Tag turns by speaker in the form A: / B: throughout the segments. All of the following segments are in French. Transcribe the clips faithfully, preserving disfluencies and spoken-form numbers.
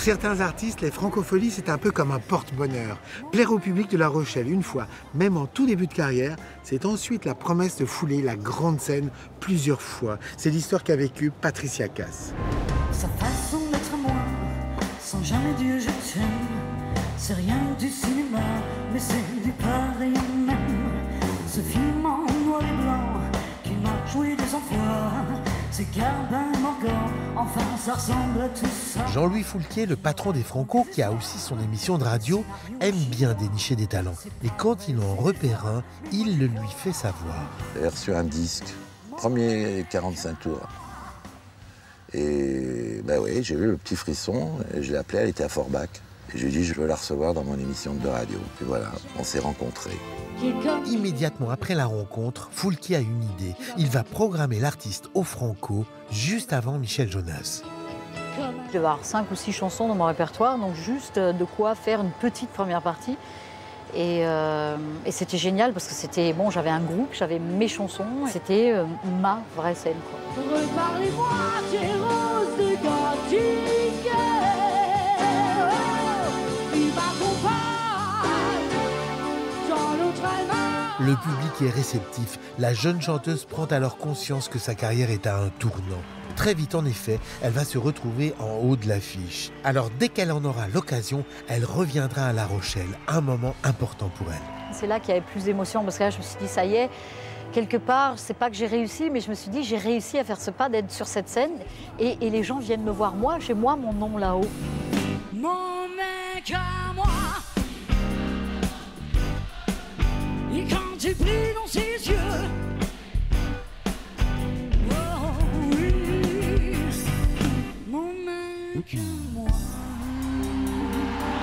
A: Pour certains artistes, les francopholies, c'est un peu comme un porte-bonheur. Plaire au public de La Rochelle une fois, même en tout début de carrière, c'est ensuite la promesse de fouler la grande scène plusieurs fois. C'est l'histoire qu'a vécue Patricia Cass.
B: Sa façon d'être moi, sans jamais dire je t'aime, c'est rien du cinéma, mais c'est du pareil même. Ce film en noir et blanc, qui m'a joué des fois, c'est Garbin Morgan, enfin ça ressemble à tout ça.
C: Jean-Louis Foulquier, le patron des Franco, qui a aussi son émission de radio, aime bien dénicher des talents. Et quand il en repère un, il le lui fait savoir.
D: J'ai reçu un disque, premier quarante-cinq tours. Et ben oui, j'ai eu le petit frisson, et je l'ai appelée, elle était à Forbach. Et je lui ai dit, je veux la recevoir dans mon émission de radio. Et voilà, on s'est rencontrés.
C: Immédiatement après la rencontre, Foulquier a une idée. Il va programmer l'artiste au Franco juste avant Michel Jonas.
E: Je vais avoir cinq ou six chansons dans mon répertoire, donc juste de quoi faire une petite première partie. Et, euh, et c'était génial parce que c'était bon, j'avais un groupe, j'avais mes chansons, c'était euh, ma vraie scène, quoi.
B: Reparlez-moi des roses de gothique, il m'accompagne dans l'autre Allemagne.
C: Le public est réceptif. La jeune chanteuse prend alors conscience que sa carrière est à un tournant. Très vite, en effet, elle va se retrouver en haut de l'affiche. Alors, dès qu'elle en aura l'occasion, elle reviendra à La Rochelle, un moment important pour elle.
E: C'est là qu'il y avait plus d'émotion, parce que là, je me suis dit, ça y est, quelque part, c'est pas que j'ai réussi, mais je me suis dit, j'ai réussi à faire ce pas, d'être sur cette scène, et, et les gens viennent me voir, moi, j'ai moi mon nom là-haut.
B: Mon mec à moi, et quand tu brilles dans ses yeux, moi.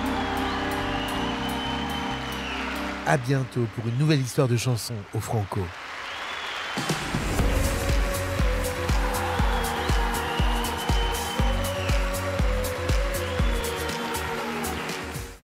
C: À bientôt pour une nouvelle histoire de chanson au Franco.